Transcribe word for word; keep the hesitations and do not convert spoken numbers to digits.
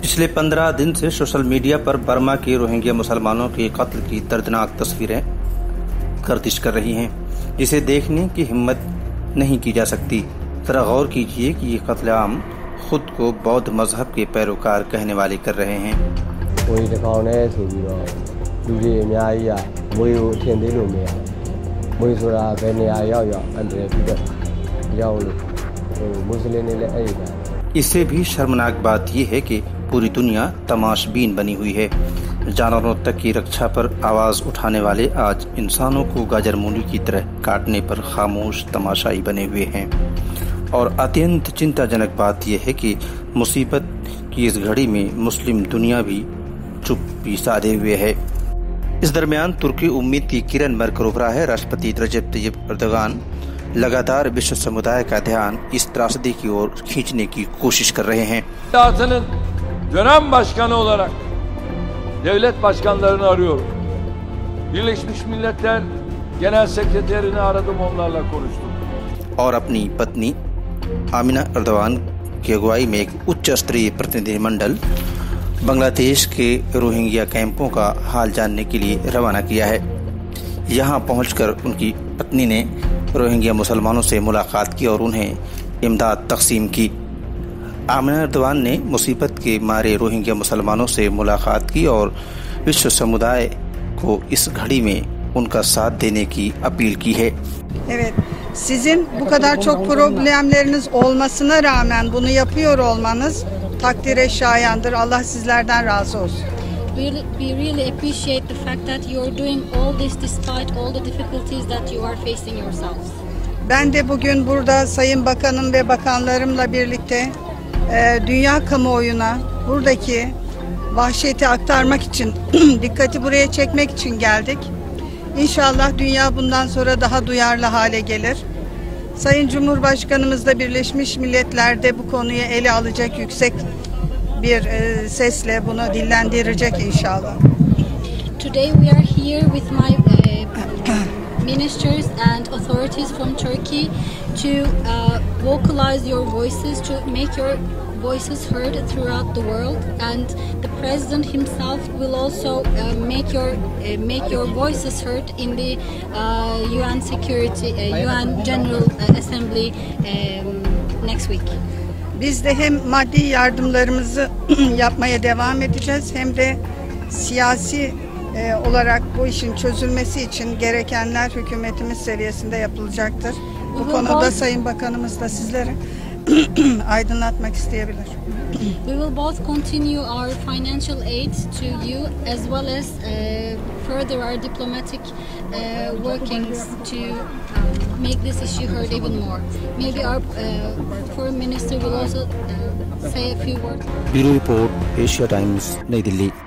पिछले पंद्रह दिन से सोशल मीडिया पर बर्मा के रोहिंग्या मुसलमानों के कत्ल की दर्दनाक तस्वीरें गर्दिश कर रही हैं, जिसे देखने की हिम्मत नहीं की जा सकती। जरा गौर कीजिए कि ये कत्लेआम खुद को बौद्ध मजहब के पैरोकार कहने वाले कर रहे हैं। इससे भी शर्मनाक बात यह है कि पूरी दुनिया तमाशबीन बनी हुई है। जानवरों तक की रक्षा पर आवाज उठाने वाले आज इंसानों को गाजर मूली की तरह काटने पर खामोश तमाशाई बने हुए हैं। और अत्यंत चिंताजनक बात यह है कि मुसीबत की इस घड़ी में मुस्लिम दुनिया भी चुप्पी साधे हुए है। इस दरमियान तुर्की उम्मीद की किरण भरकर उभरा है। राष्ट्रपति रजब तय्यिप एर्दोगान लगातार विश्व समुदाय का ध्यान इस त्रासदी की ओर खींचने की कोशिश कर रहे हैं। Dönem başkanı olarak devlet başkanlarını arıyorum. Birleşmiş Milletler Genel Sekreterini aradım, onlarla konuştum. और अपनी पत्नी आमिना एर्दोगान की अगुवाई में एक उच्च स्तरीय प्रतिनिधिमंडल बांग्लादेश के रोहिंग्या कैंपों का हाल जानने के लिए रवाना किया है। यहां पहुंचकर उनकी पत्नी ने रोहिंग्या मुसलमानों से मुलाकात की और उन्हें इमदाद तकसीम की। आमिना एर्दोगान ने मुसीबत के मारे रोहिंग्या मुसलमानों से मुलाकात की और विश्व समुदाय को इस घड़ी में उनका साथ देने की अपील की है। Evet, sizin bu kadar çok problemleriniz olmasına rağmen bunu yapıyor olmanız takdire şayandır. Allah sizlerden razı olsun. We, we really appreciate the fact that you are doing all this despite all the difficulties that you are facing yourselves. Ben de bugün burada Sayın Bakanım ve bakanlarımla birlikte e, dünya kamuoyuna buradaki vahşeti aktarmak için, dikkati buraya çekmek için geldik. İnşallah dünya bundan sonra daha duyarlı hale gelir. Sayın Cumhurbaşkanımız da Birleşmiş Milletler'de bu konuyu ele alacak, yüksek bir e, sesle bunu dillendirecek inşallah. Today we are here with my uh, ministers and authorities from Turkey to uh, vocalize your voices, to make your voices heard throughout the world, and the president himself will also uh, make your uh, make your voices heard in the uh, U N Security uh, U N General Assembly um, next week. Biz de hem maddi yardımlarımızı yapmaya devam edeceğiz, hem de siyasi e, olarak bu işin çözülmesi için gerekenler hükümetimiz seviyesinde yapılacaktır. Bu konuda Sayın Bakanımız da sizlere aydınlatmak isteyebilir. We will both continue our financial aid to you as well as uh, further our diplomatic uh, workings to um, make this issue heard even more. Maybe our uh, foreign minister will also uh, say a few words. Bureau Report, Asia Times, New Delhi.